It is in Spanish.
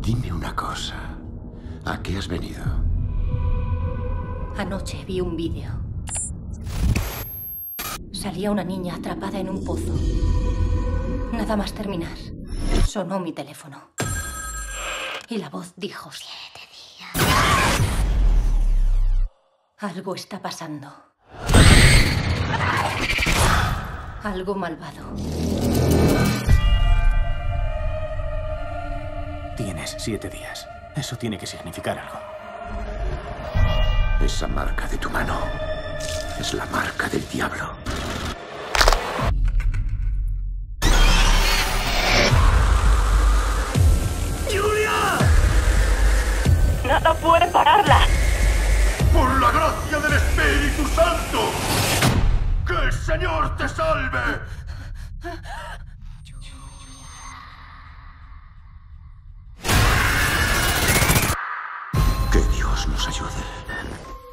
Dime una cosa. ¿A qué has venido? Anoche vi un vídeo. Salía una niña atrapada en un pozo. Nada más terminar, sonó mi teléfono. Y la voz dijo: 7 días. Algo está pasando. Algo malvado. Tienes 7 días. Eso tiene que significar algo. Esa marca de tu mano es la marca del diablo. ¡Julia! ¡Nada puede pararla! ¡Por la gracia del Espíritu Santo! ¡Que el Señor te salve! Que Dios nos ayude.